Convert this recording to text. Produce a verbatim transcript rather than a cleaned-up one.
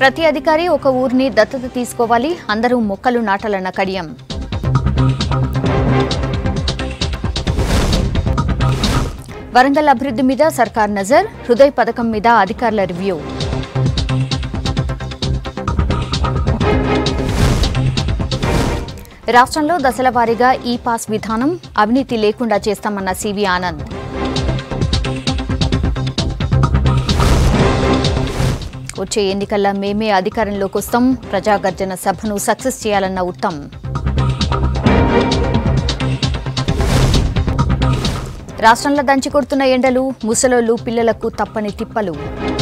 ప్రతి అధికారి ఒక ఊరిని దత్తత తీసుకోవాలి, అందరూ మొక్కలు నాటాలన్న కడియం. వరంగల్ అభివృద్ధి మీద సర్కార్ నజర్, హృదయ్ పథకం మీద అధికారుల రివ్యూ. రాష్ట్రంలో దశల వారీగా ఈ పాస్ విధానం, అవినీతి లేకుండా చేస్తామన్న సివి ఆనంద్. వచ్చే ఎన్నికల్లో మేమే అధికారంలోకి వస్తాం, ప్రజాగర్జన సభను సక్సెస్ చేయాలన్న ఉత్తమ్. రాష్ట్రంలో దంచి కొడుతున్న ఎండలు, ముసలోళ్లు పిల్లలకు తప్పని తిప్పలు.